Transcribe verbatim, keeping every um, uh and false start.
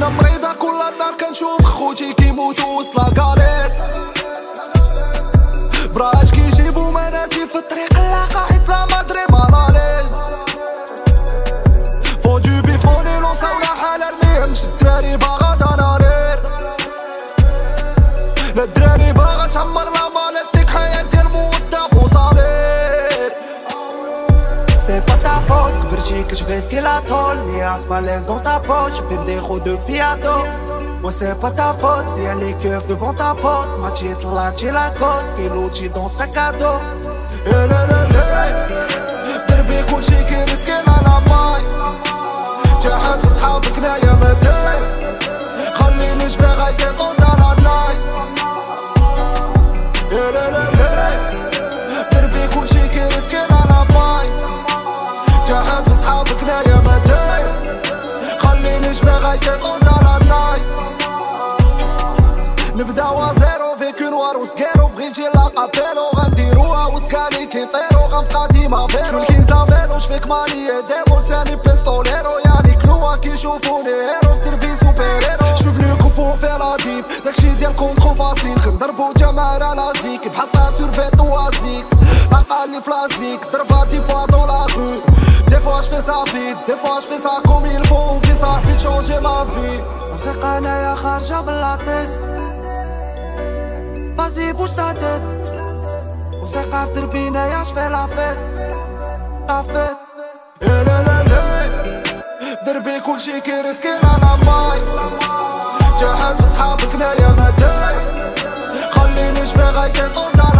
المدينة مريضة كل نهار كنشوف خوتي كيموتو وسط لاكارير. براش كيجيبو مناتي في الطريق لاقا حيت لا مدري مالاليز. فو دو بيفوني لونسا ولا حال ارميهمش الدراري باغا دنانير. لا الدراري باغا تعمر لا مال ديك حياة ديال موظف وصالير. سي با تا فوت كبرتي كتبغي سكي لا طول نياس ماليز دون تا بوش بين دي خو دو بيادو. Ouais c'est pas ta faute si elle est keuf devant ta porte. Ma tite là tu la côte كيلوتي دون sac à dos. لا لا لا دربي كلشي كيرسكي على ماي. جاحد في صحابك نايا مداي خليني شبي غيطون على النايت. لا لا لا دربي كلشي كيرسكي على ماي. جاحد في صحابك نايا مداي خليني شبي غيطون على النايت. نبداو زيرو فيك نوار وسكيرو بغيتي لاقا بيلو غنديروها وسكالي كيطيرو غنبقى ديما فيرو. شو الكين داميلو شفيك ماني ديمو لساني بيستوليرو يعني كلوا كيشوفوني هيرو في دربي سوبر هيرو. شوفني كفو في لاديب داكشي ديالكم تخو فاسيل كنضربو جمال على زيك بحطها سور فيتو ازيكس لاقاني فلازيك ضربها دي فوا دون لا غو. دي فوا جفي سا فيت دي فوا جفي سا كوم يل فو في صاحبي تشونجي ما في. موسيقى انايا خارجة بلاطيس Vas-y bouge ta tête. On s'écarte turbine et je fais la fête. La fête. Eh la la la دربي كلشي كيرسكي على ماي. جاحد في صحابك نايا مداي خليني شبي غيطون